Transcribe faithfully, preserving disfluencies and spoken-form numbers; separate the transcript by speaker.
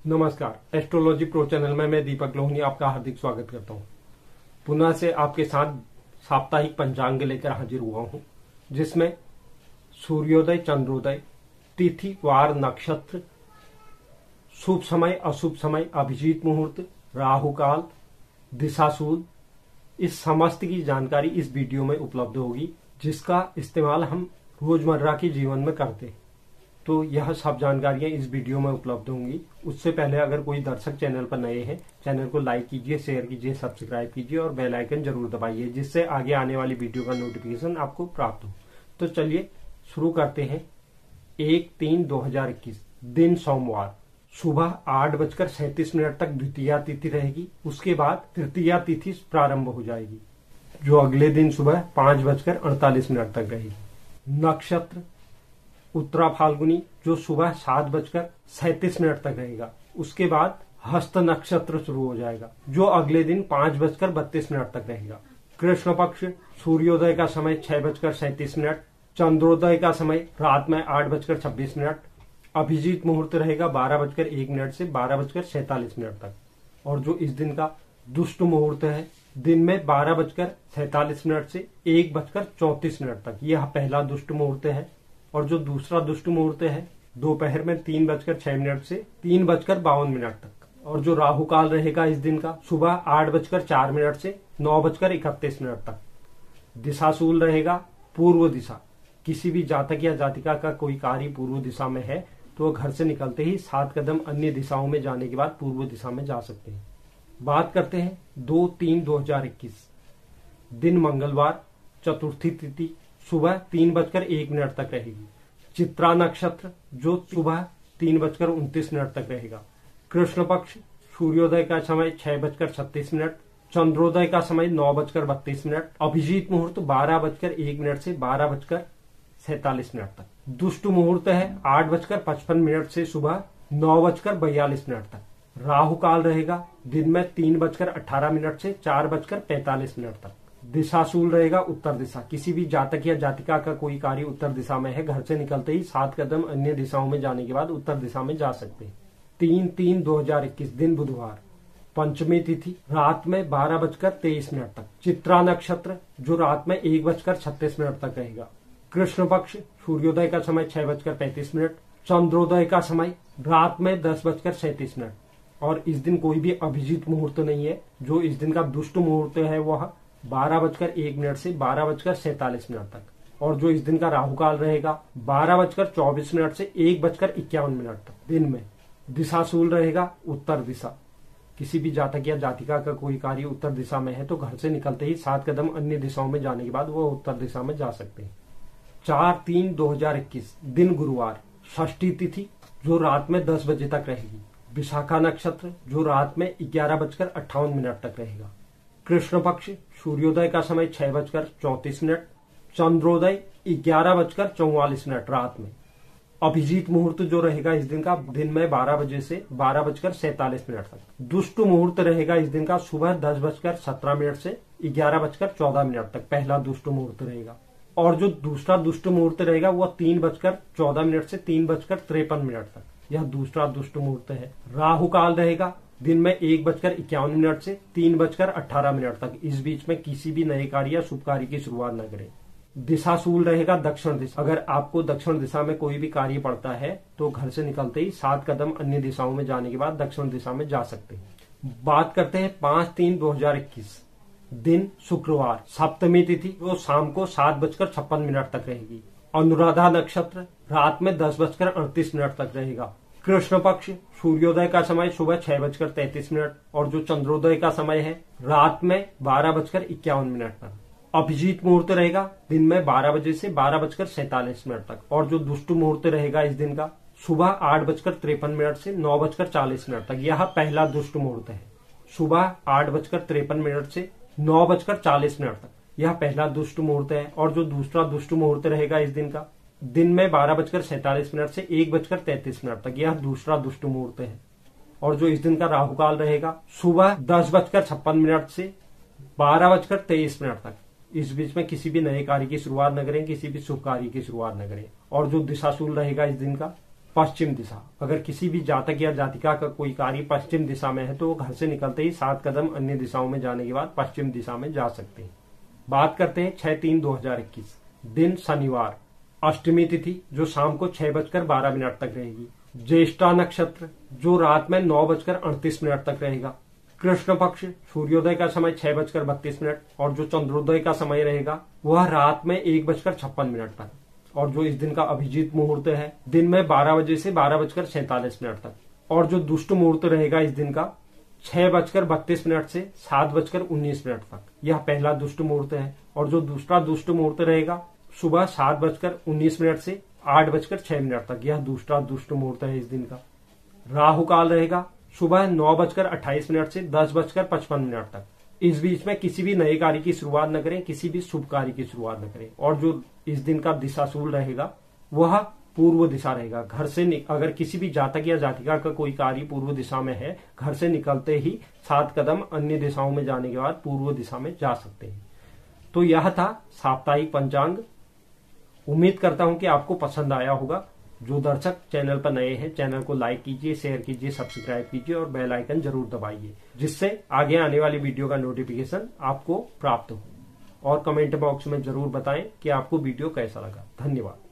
Speaker 1: नमस्कार, astrology pro channel में मैं दीपक लोहनी आपका हार्दिक स्वागत करता हूं। पुनः से आपके साथ साप्ताहिक पंचांग लेकर हाजिर हुआ हूं, जिसमें सूर्योदय, चंद्रोदय, तिथि, वार, नक्षत्र, शुभ समय, अशुभ समय, अभिजीत मुहूर्त, राहु काल, दिशाशूल, इस समस्त की जानकारी इस वीडियो में उपलब्ध होगी, जिसका इस्तेमाल हम रोजमर्रा के जीवन में करते हैं। तो यह सब जानकारियां इस वीडियो में उपलब्ध होंगी। उससे पहले अगर कोई दर्शक चैनल पर नए हैं, चैनल को लाइक कीजिए, शेयर कीजिए, सब्सक्राइब कीजिए और बेल आइकन जरूर दबाइए, जिससे आगे आने वाली वीडियो का नोटिफिकेशन आपको प्राप्त हो। तो चलिए शुरू करते हैं। एक तीन दो हजार इक्कीस दिन सोमवार, सुबह आठ बजकर सैंतीस मिनट तक द्वितीया तिथि रहेगी। उसके बाद तृतीया तिथि प्रारंभ हो जाएगी, जो अगले दिन सुबह पांच बजकर अड़तालीस मिनट तक रहेगी। नक्षत्र उत्तरा फाल्गुनी, जो सुबह सात बजकर सैंतीस मिनट तक रहेगा। उसके बाद हस्त नक्षत्र शुरू हो जाएगा, जो अगले दिन पांच बजकर बत्तीस मिनट तक रहेगा। कृष्ण पक्ष, सूर्योदय का समय छह बजकर सैंतीस मिनट, चंद्रोदय का समय रात में आठ बजकर छब्बीस मिनट, अभिजीत मुहूर्त रहेगा बारह बजकर एक मिनट से बारह बजकर सैंतालीस मिनट तक। और जो इस दिन का दुष्ट मुहूर्त है, दिन में बारह बजकर सैंतालीस मिनट से एक बजकर चौंतीस मिनट तक, यह पहला दुष्ट मुहूर्त है। और जो दूसरा दुष्ट मुहूर्त है, दोपहर में तीन बजकर छह मिनट से तीन बजकर बावन मिनट तक। और जो राहु काल रहेगा इस दिन का, सुबह आठ बजकर चार मिनट से नौ बजकर इकतीस मिनट तक। दिशाशूल रहेगा पूर्व दिशा। किसी भी जातक या जातिका का कोई कार्य पूर्व दिशा में है तो वह घर से निकलते ही सात कदम अन्य दिशाओं में जाने के बाद पूर्व दिशा में जा सकते हैं। बात करते हैं दो तीन दो हजार इक्कीस दिन मंगलवार, चतुर्थी तिथि सुबह तीन बजकर एक मिनट तक रहेगी। चित्रा नक्षत्र, जो सुबह तीन बजकर उनतीस मिनट तक रहेगा। कृष्ण पक्ष, सूर्योदय का समय छह बजकर छत्तीस मिनट, चंद्रोदय का समय नौ बजकर बत्तीस मिनट, अभिजीत मुहूर्त बारह बजकर एक मिनट से बारह बजकर सैतालीस मिनट तक। दुष्ट मुहूर्त है आठ बजकर पचपन मिनट से सुबह नौ बजकर बयालीस मिनट तक। राहु काल रहेगा दिन में तीन बजकर अठारह मिनट से चार बजकर पैंतालीस मिनट तक। दिशाशूल रहेगा उत्तर दिशा। किसी भी जातक या जातिका का कोई कार्य उत्तर दिशा में है, घर से निकलते ही सात कदम अन्य दिशाओं में जाने के बाद उत्तर दिशा में जा सकते हैं। तीन तीन दो हजार इक्कीस दिन बुधवार, पंचमी तिथि रात में बारह बजकर तेईस मिनट तक। चित्रा नक्षत्र, जो रात में एक बजकर छत्तीस मिनट तक रहेगा। कृष्ण पक्ष, सूर्योदय का समय छह बजकर पैंतीस मिनट, चंद्रोदय का समय रात में दस बजकर सैंतीस मिनट। और इस दिन कोई भी अभिजीत मुहूर्त नहीं है। जो इस दिन का दुष्ट मुहूर्त है वह बारह बजकर एक मिनट से बारह बजकर सैंतालीस मिनट तक। और जो इस दिन का राहु काल रहेगा बारह बजकर चौबीस मिनट से एक बजकर इक्यावन मिनट तक। दिन में दिशाशूल रहेगा उत्तर दिशा। किसी भी जातक या जातिका का कोई कार्य उत्तर दिशा में है तो घर से निकलते ही सात कदम अन्य दिशाओं में जाने के बाद वह उत्तर दिशा में जा सकते हैं। चार तीन दो हजार इक्कीस दिन गुरुवार, षष्ठी तिथि, जो रात में दस बजे तक रहेगी। विशाखा नक्षत्र, जो रात में ग्यारह बजकर अट्ठावन मिनट तक रहेगा। कृष्ण पक्ष, सूर्योदय का समय छह बजकर चौंतीस मिनट, चंद्रोदय ग्यारह बजकर चौवालीस मिनट रात में। अभिजीत मुहूर्त जो रहेगा इस दिन का, दिन में बारह बजे से बारह बजकर सैंतालीस मिनट तक। दुष्ट मुहूर्त रहेगा इस दिन का, सुबह दस बजकर सत्रह मिनट से ग्यारह बजकर चौदह मिनट तक, पहला दुष्ट मुहूर्त रहेगा। और जो दूसरा दुष्ट मुहूर्त रहेगा वह तीन बजकर चौदह मिनट से तीन बजकर तिरपन मिनट तक, यह दूसरा दुष्ट मुहूर्त है। राहु काल रहेगा दिन में एक बजकर इक्यावन मिनट से तीन बजकर अठारह मिनट तक। इस बीच में किसी भी नए कार्य या शुभ कार्य की शुरुआत न करें। दिशाशूल रहेगा दक्षिण दिशा। अगर आपको दक्षिण दिशा में कोई भी कार्य पड़ता है तो घर से निकलते ही सात कदम अन्य दिशाओं में जाने के बाद दक्षिण दिशा में जा सकते हैं। बात करते हैं पांच तीन दो हजार इक्कीस दिन शुक्रवार, सप्तमी तिथि, जो शाम को सात बजकर छप्पन मिनट तक रहेगी। अनुराधा नक्षत्र रात में दस बजकर अड़तीस मिनट तक रहेगा। कृष्ण पक्ष, सूर्योदय का समय सुबह छह बजकर तैतीस मिनट और जो चंद्रोदय का समय है रात में बारह बजकर इक्यावन मिनट तक। अभिजीत मुहूर्त रहेगा दिन में बारह बजे से बारह बजकर सैंतालीस मिनट तक। और जो दुष्ट मुहूर्त रहेगा इस दिन का, सुबह आठ बजकर तिरपन मिनट से नौ बजकर चालीस मिनट तक, यह पहला दुष्ट मुहूर्त है। सुबह आठ बजकर तिरपन मिनट से नौ बजकर चालीस मिनट तक, यह पहला दुष्ट मुहूर्त है। और जो दूसरा दुष्ट मुहूर्त रहेगा इस दिन का, दिन में बारह बजकर सैंतालीस मिनट से एक बजकर तैतीस मिनट तक, यह दूसरा दुष्ट मुहूर्त है। और जो इस दिन का राहु काल रहेगा सुबह दस बजकर छप्पन मिनट से बारह बजकर तेईस मिनट तक। इस बीच में किसी भी नए कार्य की शुरुआत न करें, किसी भी शुभ कार्य की शुरुआत न करें। और जो दिशाशूल रहेगा इस दिन का, पश्चिम दिशा, अगर किसी भी जातक या जातिका का कोई कार्य पश्चिम दिशा में है तो वो घर से निकलते ही सात कदम अन्य दिशाओं में जाने के बाद पश्चिम दिशा में जा सकते हैं। बात करते हैं छह तीन दो हजार इक्कीस, दिन शनिवार, अष्टमी तिथि जो शाम को छह बजकर बारह मिनट तक रहेगी, ज्येष्ठा नक्षत्र जो रात में नौ बजकर अड़तीस मिनट तक रहेगा, कृष्ण पक्ष सूर्योदय का समय छह बजकर बत्तीस मिनट और जो चंद्रोदय का समय रहेगा वह रात में एक बजकर छप्पन मिनट तक, और जो इस दिन का अभिजीत मुहूर्त है दिन में बारह बजे से बारह बजकर सैंतालीस मिनट तक, और जो दुष्ट मुहूर्त रहेगा इस दिन का छह बजकर बत्तीस मिनट से सात बजकर उन्नीस मिनट तक, यह पहला दुष्ट मुहूर्त है। और जो दूसरा दुष्ट मुहूर्त रहेगा सुबह सात बजकर उन्नीस मिनट से आठ बजकर छह मिनट तक, यह दूसरा दुष्ट मुहूर्त है इस दिन का। राहु काल रहेगा सुबह नौ बजकर अट्ठाईस मिनट से दस बजकर पचपन मिनट तक। इस बीच में किसी भी नए कार्य की शुरुआत न करें, किसी भी शुभ कार्य की शुरुआत न करें। और जो इस दिन का दिशाशूल रहेगा वह पूर्व दिशा रहेगा। घर से अगर किसी भी जातक या जातिका का कोई कार्य पूर्व दिशा में है, घर से निकलते ही सात कदम अन्य दिशाओं में जाने के बाद पूर्व दिशा में जा सकते हैं। तो यह था साप्ताहिक पंचांग। उम्मीद करता हूं कि आपको पसंद आया होगा। जो दर्शक चैनल पर नए हैं, चैनल को लाइक कीजिए, शेयर कीजिए, सब्सक्राइब कीजिए और बेल आइकन जरूर दबाइए, जिससे आगे आने वाली वीडियो का नोटिफिकेशन आपको प्राप्त हो। और कमेंट बॉक्स में जरूर बताएं कि आपको वीडियो कैसा लगा। धन्यवाद।